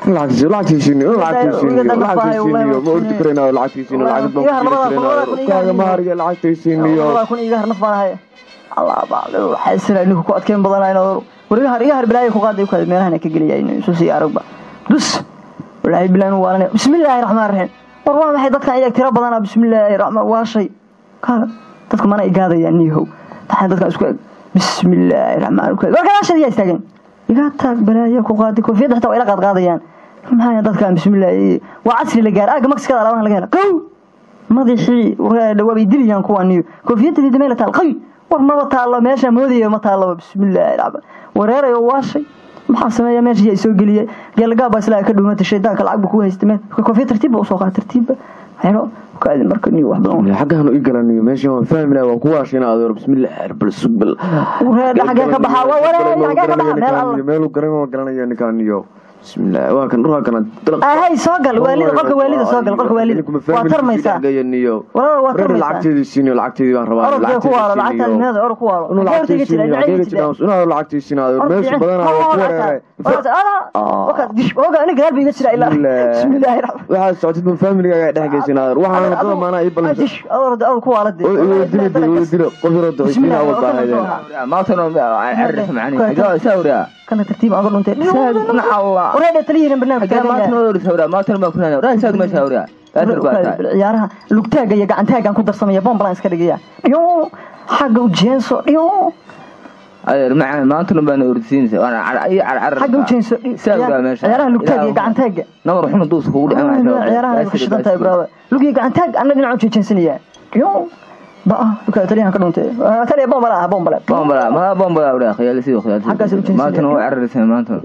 lacagtiisini ma ordi karayna lacagtiisini kaaga maariga lacagtiisini kun iga harnaf baan Allah baaqo waxa sira inuu ku adkeen badanayna wariga har bilaay ku qaaday ku meelaha ka galiyay soo si aragba dus walahi bilaan waalana bismillaahir rahmaanir rahiim war waxay dadka ay tira badan bismillaahir rahmaan waa shay ka dadku mana igaadayaan niyow taxan dadka isku bismillaahir rahmaanir rahiim warka shadiya istaagan iga taag bilaay ku qaaday ku fiid xataa ila qaadayaan maxay dadka bismillaah waa asri la gaar aga maskada laban laga helo qow madaxii waa idiliyaan kuwaniyo koofiyada dimeela talqay war ma taalo meesha moodiyo ma taalo bismillaah rabb wareerayo waashay maxaa sameeyaa meesha ay soo galiyay galgaab islaa ka dhuumata shaydaanka lacag ku haystay koofiyada tartiib u soo qaad tartiib hayno kaadi marka niyo wax badan xaqaanu i galanayo meesha waan fahmilaa waa ku waashina adoor bismillaah rabb subbil wareer xaga ka baxa wareer xaga ka baxa meel u garanayo ninkaaniyo bismillaah waa kan ruuxa kana ay soo gal waalida qolka waalida soo gal qolka waalida waa tarmaysa walaal waa tarmaysa lacagteedii baan rabaa lacagteedii or ku waalo lacagteedii meesha badan waa ku wareeray waqad dish oga aniga qalbi iga jira ilaa bismillaah waxa socodid family-ga dhaxgeysinaa waxaan dad maana ay balan dish or ku waalo dilo qofrado isna awal baahaydeen maantana arrin macani sawira kana tartiib aan dhunta Allah وريد تليين برنامج ما تنور سورة ما تنور ما كنا راي ساق ما سورة ciyaaraha lugtaaga iyo gacantaaga ku darsamaya bombalan iska dhigaya iyo xagga u jeenso iyo ay ma antu baan ursiinaysa waana ay xagga u jeenso sawira meesha ciyaaraha lugtaaga iyo gacantaaga nawr xun duus kugu dhacay ciyaaraha ku shidantay brother lugiga gacantaaga annaga dhinac u jeensanaya iyo baa ka taliyan ka dhuntay taliya bombala ma bombala wada khayal sidoo khayal ma tan oo arrisay maanta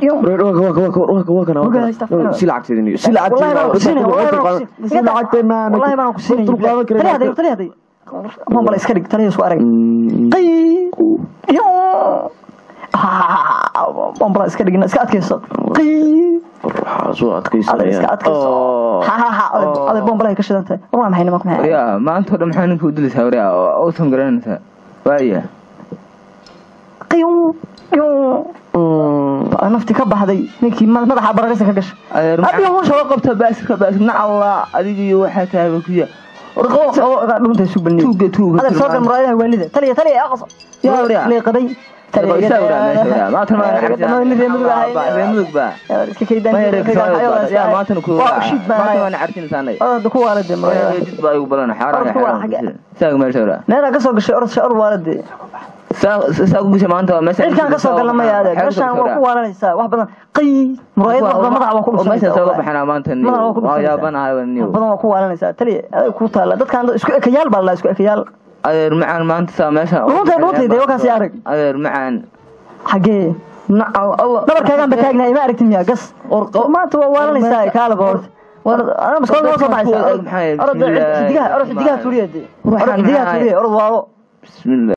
si lacagteedii si lacagteedii wallahi ma ku siinay taliya bombala iska dhig taliya soo arag yo bombala iska dhigna iska adkayso soo adkaysanaya ada bombala ka shidantay waa maxay nimanku maxay ya maanta dhan maxaan ku dilaysaa wariya oo san garanaysa waaya nafti ka baxday ninkii madaxa bararaysa ka gashay abi oo soo qabta baaska baasna Allah adiga waxa tahay kuya dhunta isu balni tuuga soo gal muraayadaha waalida taliya aqas ya wariya leeqaday ما ترى iska kaydaan يا ما تنكو ما أنا عارفين ثاني ku waalade جد بايو بلنا حارة ساق ما يسوي meena ka soo gashay orod waalade ساق بس ما أنت مثلا كان ka soo gal ma yaade gashan waa ku waalanaysa wax badan muraayad wax madaxa waa ku dhusay ما ساق بحنا ما أنت يا بنا هاي النيو badan waa ku waalanaysa taliya ku taala dadkan isku ekayaal baa la isku ekayaal أدير معان ما أنت سامشها. روتي ده وكان سيارك. أدير معان. حقي. الله. نبر كذا بتاعنا ما عرفت مياه قص. ما توالى نساء كاله بورد. أنا بس كل ما صباح أرد الدقيقة سوريا دي. أرد الدقيقة سوريا. أرد واو. بسم الله.